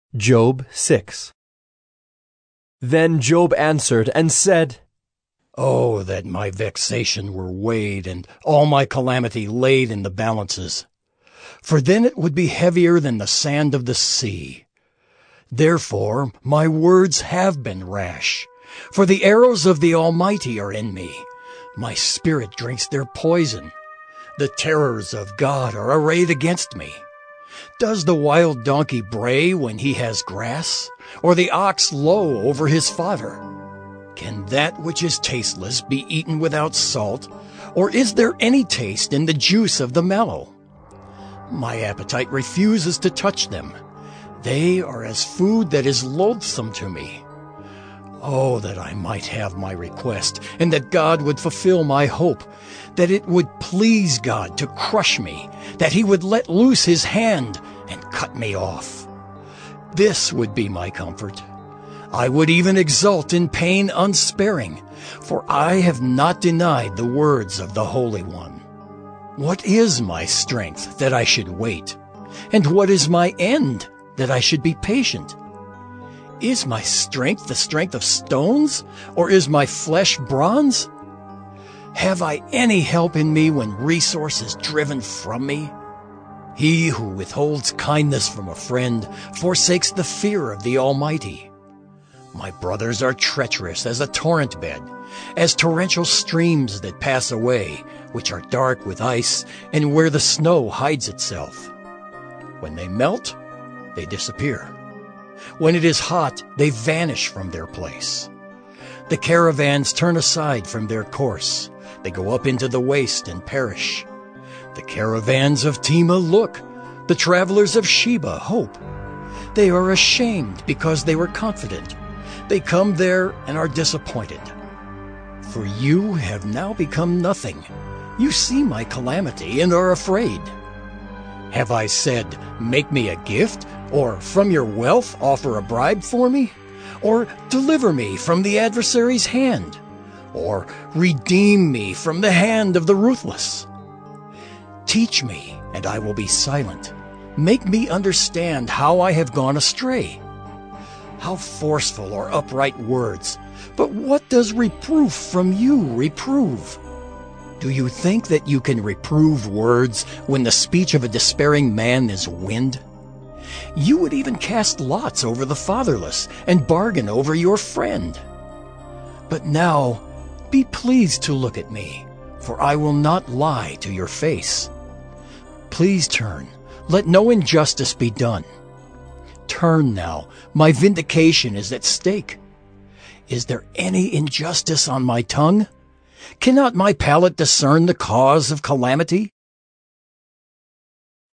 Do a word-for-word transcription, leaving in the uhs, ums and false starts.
Job six. Then Job answered and said, Oh, that my vexation were weighed, and all my calamity laid in the balances! For then it would be heavier than the sand of the sea. Therefore my words have been rash, for the arrows of the Almighty are in me. My spirit drinks their poison. The terrors of God are arrayed against me. Does the wild donkey bray when he has grass, or the ox low over his fodder? Can that which is tasteless be eaten without salt, or is there any taste in the juice of the mallow? My appetite refuses to touch them. They are as food that is loathsome to me. Oh, that I might have my request, and that God would fulfill my hope, that it would please God to crush me, that he would let loose his hand and cut me off. This would be my comfort. I would even exult in pain unsparing, for I have not denied the words of the Holy One. What is my strength that I should wait? And what is my end that I should be patient? Is my strength the strength of stones, or is my flesh bronze? Have I any help in me when resource is driven from me? He who withholds kindness from a friend forsakes the fear of the Almighty. My brothers are treacherous as a torrent bed, as torrential streams that pass away, which are dark with ice, and where the snow hides itself. When they melt, they disappear. When it is hot, they vanish from their place. The caravans turn aside from their course. They go up into the waste and perish. The caravans of Tema look. The travelers of Sheba hope. They are ashamed because they were confident. They come there and are disappointed. For you have now become nothing. You see my calamity and are afraid. Have I said, make me a gift, or from your wealth offer a bribe for me? Or deliver me from the adversary's hand? Or redeem me from the hand of the ruthless? Teach me, and I will be silent. Make me understand how I have gone astray. How forceful are upright words, but what does reproof from you reprove? Do you think that you can reprove words when the speech of a despairing man is wind? You would even cast lots over the fatherless and bargain over your friend. But now, be pleased to look at me, for I will not lie to your face. Please turn, let no injustice be done. Turn now, my vindication is at stake. Is there any injustice on my tongue? Cannot my palate discern the cause of calamity?